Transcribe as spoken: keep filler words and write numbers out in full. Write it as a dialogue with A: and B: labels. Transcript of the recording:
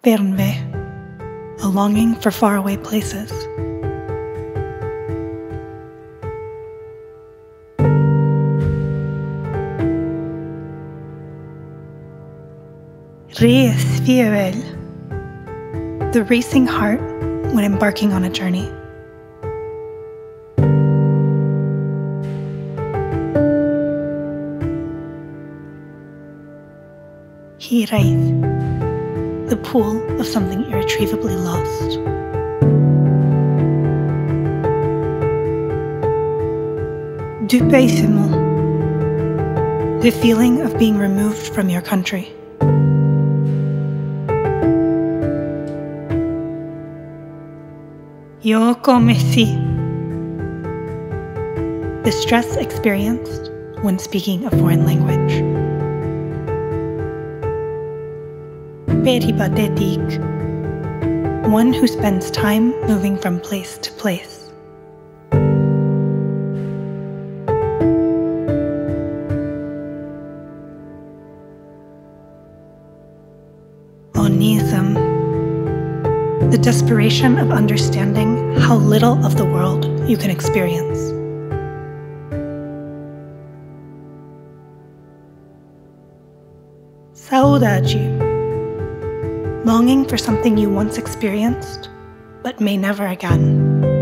A: Fernweh, a longing for faraway places. Resfeber, the racing heart when embarking on a journey. Hiraeth, the pool of something irretrievably lost. Dépaysement, the feeling of being removed from your country. Yoko meshi, the stress experienced when speaking a foreign language. Peripatetic, one who spends time moving from place to place. Onism, the desperation of understanding how little of the world you can experience. Saudade, longing for something you once experienced, but may never again.